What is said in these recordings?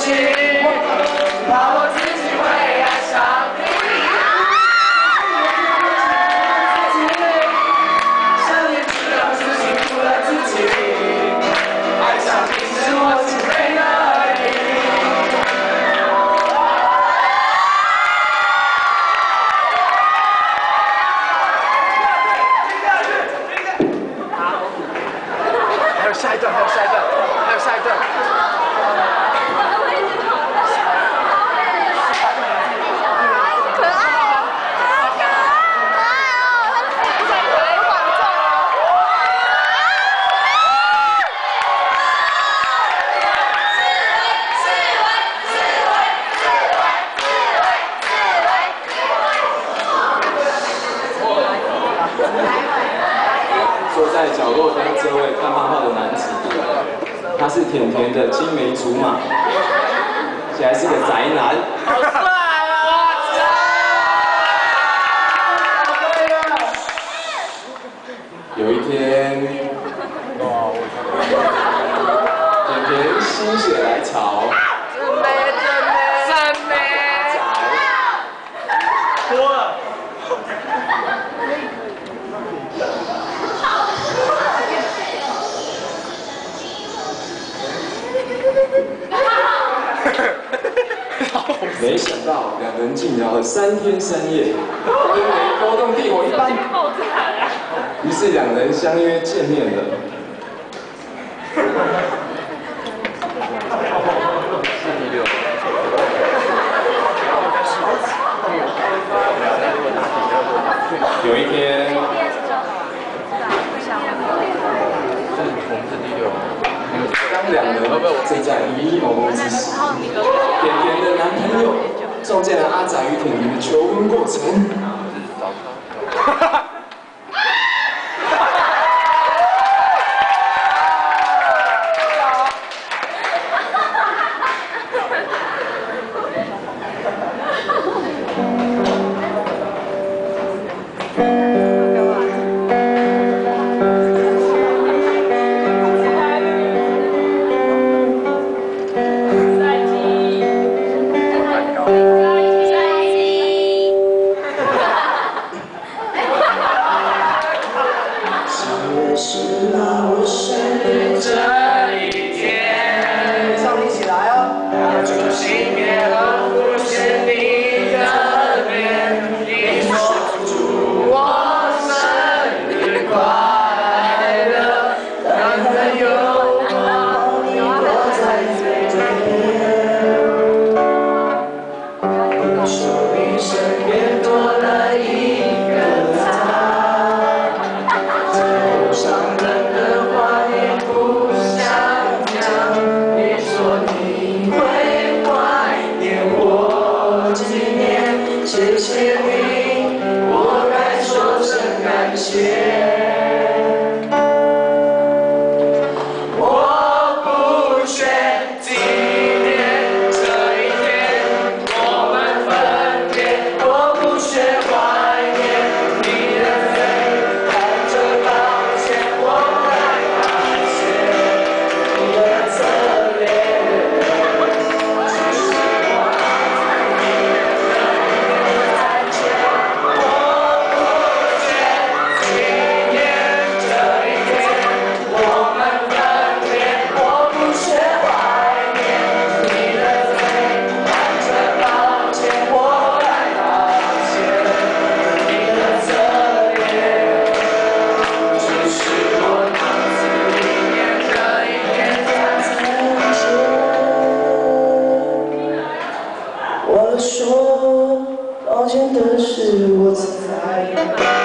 怕我自己会爱上你。想念只让自己负了自己，爱上你是我自卑的意义。还有下一段，还有下一段，还有下一段。 坐在角落当这位看漫画的男子，他是甜甜的青梅竹马，现在是个宅男。好帅啊！有一天，甜甜心血来潮， 真美，多了。 没想到两人竟聊了3天3夜，因为勾动地火一般。于是两人相约见面了。有一天，当两人正在依依牟牟之时，甜甜的男朋友撞见了阿仔与甜甜的求婚过程。 谢谢你，我该说声感谢。我不缺纪念这一天，我们分别。我不缺怀念你的嘴，带着抱歉，我该发现你的侧脸。 我说抱歉的是我猜。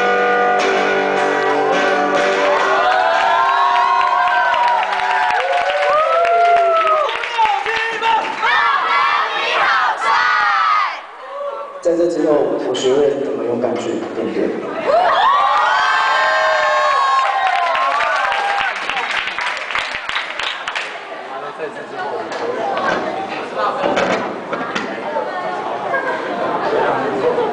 在这之后，我学会怎么勇敢去面对。在这之后，我学会。